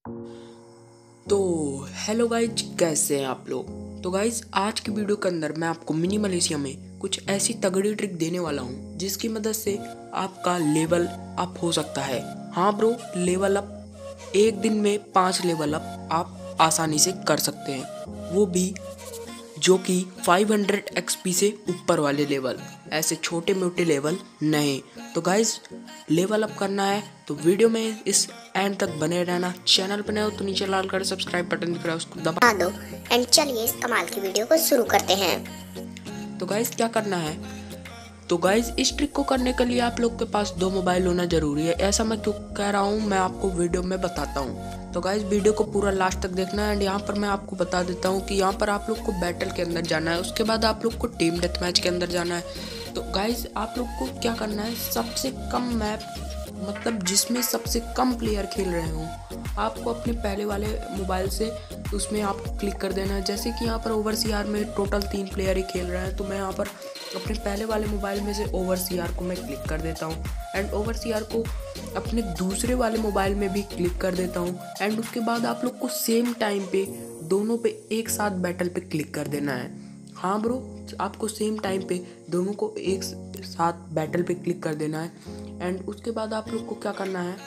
तो hello guys, कैसे हैं आप लोग। तो गाइज आज की वीडियो के अंदर मैं आपको मिनी मलेशिया में कुछ ऐसी तगड़ी ट्रिक देने वाला हूँ जिसकी मदद से आपका लेवल अप हो सकता है। हाँ ब्रो, लेवल अप एक दिन में 5 लेवल अप आप आसानी से कर सकते हैं, वो भी जो कि 500 XP से ऊपर वाले लेवल, ऐसे छोटे मोटे लेवल नहीं। तो गाइज लेवल अप करना है तो वीडियो में इस एंड तक बने रहना। चैनल पर नए हो तो नीचे लाल कर सब्सक्राइब बटन दिख रहा है, उसको दबा दो एंड चलिए इस कमाल की वीडियो को शुरू करते हैं। तो गाइज क्या करना है, तो गाइज इस ट्रिक को करने के लिए आप लोग के पास 2 मोबाइल होना जरूरी है। ऐसा मैं क्यों कह रहा हूँ, मैं आपको वीडियो में बताता हूँ। तो गाइज वीडियो को पूरा लास्ट तक देखना है। एंड यहाँ पर मैं आपको बता देता हूँ कि यहाँ पर आप लोग को बैटल के अंदर जाना है, उसके बाद आप लोग को टीम डेथ मैच के अंदर जाना है। तो गाइज आप लोग को क्या करना है, सबसे कम मैप मतलब जिसमें सबसे कम प्लेयर खेल रहे हों, आपको अपने पहले वाले मोबाइल से उसमें आपको क्लिक कर देना है। जैसे कि यहाँ पर ओवरसीआर में टोटल 3 प्लेयर ही खेल रहे हैं, तो मैं यहाँ पर अपने पहले वाले मोबाइल में से ओवरसीआर को मैं क्लिक कर देता हूँ एंड ओवरसीआर को अपने दूसरे वाले मोबाइल में भी क्लिक कर देता हूँ। एंड उसके बाद आप लोग को सेम टाइम पे दोनों पे एक साथ बैटल पे क्लिक कर देना है। हाँ ब्रो, आपको सेम टाइम पे दोनों को एक साथ बैटल पे क्लिक कर देना है। एंड उसके बाद आप लोग को क्या करना है,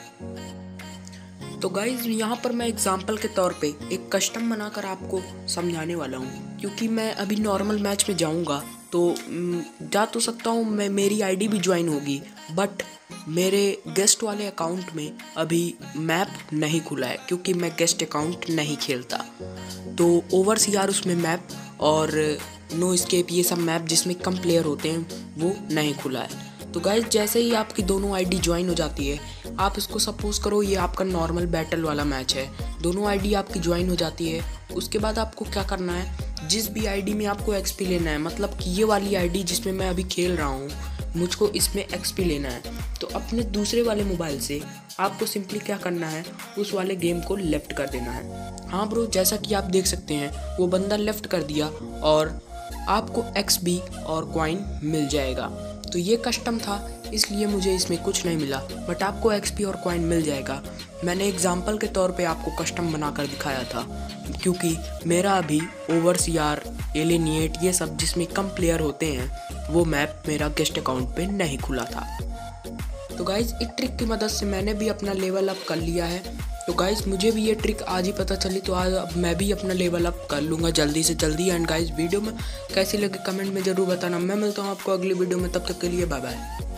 तो गाइज यहाँ पर मैं एग्जांपल के तौर पे एक कस्टम बनाकर आपको समझाने वाला हूँ, क्योंकि मैं अभी नॉर्मल मैच में जाऊँगा तो जा तो सकता हूँ, मैं मेरी आईडी भी ज्वाइन होगी, बट मेरे गेस्ट वाले अकाउंट में अभी मैप नहीं खुला है क्योंकि मैं गेस्ट अकाउंट नहीं खेलता। तो ओवरसीआर उसमें मैप और नो एस्केप ये सब मैप जिसमें कम प्लेयर होते हैं वो नहीं खुला है। तो गाइज जैसे ही आपकी दोनों आईडी ज्वाइन हो जाती है, आप इसको सपोज करो ये आपका नॉर्मल बैटल वाला मैच है, दोनों आईडी आपकी ज्वाइन हो जाती है। उसके बाद आपको क्या करना है, जिस भी आईडी में आपको एक्सपी लेना है, मतलब कि ये वाली आईडी जिसमें मैं अभी खेल रहा हूँ मुझको इसमें एक्सपी लेना है, तो अपने दूसरे वाले मोबाइल से आपको सिंपली क्या करना है, उस वाले गेम को लेफ्ट कर देना है। हाँ ब्रो, जैसा कि आप देख सकते हैं वो बंदा लेफ्ट कर दिया और आपको XP और कॉइन मिल जाएगा। तो ये कस्टम था इसलिए मुझे इसमें कुछ नहीं मिला, बट आपको XP और कॉइन मिल जाएगा। मैंने एग्जाम्पल के तौर पे आपको कस्टम बनाकर दिखाया था क्योंकि मेरा अभी ओवरसीआर, एलिनिएट ये सब जिसमें कम प्लेयर होते हैं वो मैप मेरा गेस्ट अकाउंट पे नहीं खुला था। तो गाइज इस ट्रिक की मदद से मैंने भी अपना लेवल अप कर लिया है। तो गाइज मुझे भी ये ट्रिक आज ही पता चली, तो आज अब मैं भी अपना लेवल अप कर लूँगा जल्दी से जल्दी। एंड गाइज वीडियो में कैसी लगी कमेंट में ज़रूर बताना। मैं मिलता हूँ आपको अगली वीडियो में, तब तक के लिए बाय बाय।